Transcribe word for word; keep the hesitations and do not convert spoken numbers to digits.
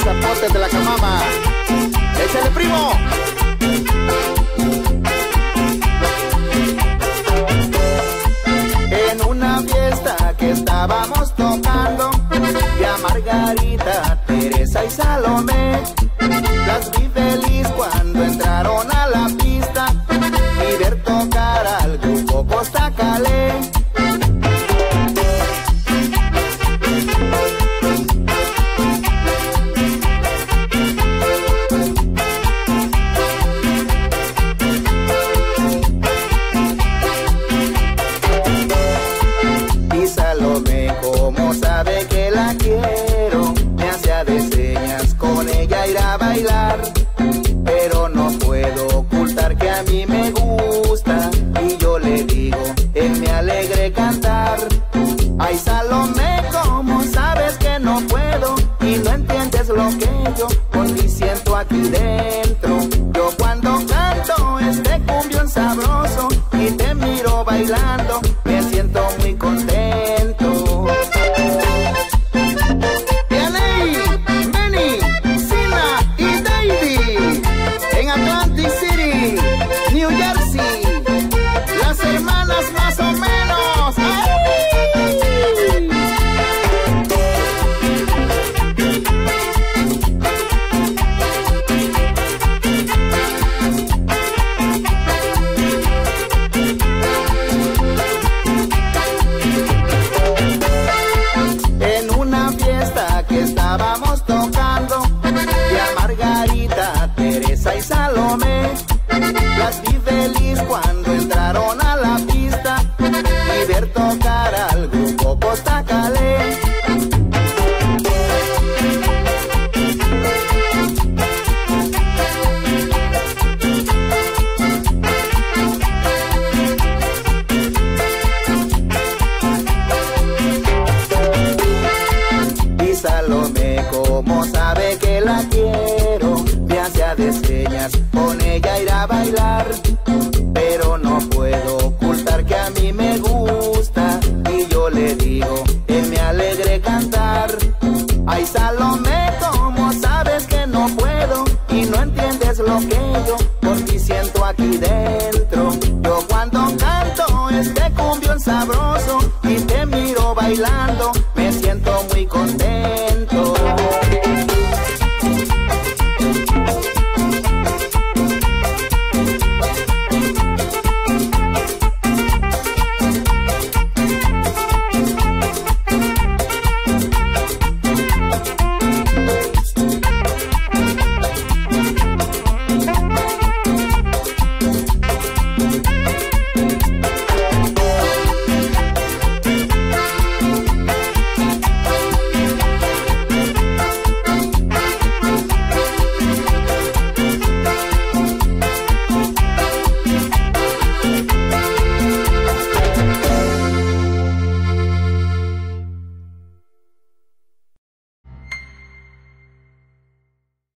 zapotes de la camama. ¡Échale, primo! En una fiesta que estábamos tocando, vi a Margarita, Teresa y Salomé. Las vi feliz cuando entraron a la pista y ver tocar al grupo Costa Calé. Y Salomé, como sabe que la quiero, me hacía de señas con ella ir a bailar. Pero no puedo ocultar que a mí me gusta, y yo le digo en mi alegre cantar: ay, Salomé, como sabes que no puedo y no entiendes lo que yo por ti siento aquí dentro. Yo cuando canto este cumbión sabroso y te miro bailando, me siento muy contento. Viene, Benny, Sina y Davey en Atlantic City, New Jersey, las hermanas más o menos. ¡Ay! En una fiesta que estábamos tocando, vi a Margarita, Teresa y Salomé. Las vi feliz cuando entraron a la pista y ver tocar al grupo Costa Calé. Y Salomé, como sabe que la quiero, me hacía de señas con ella ir a bailar.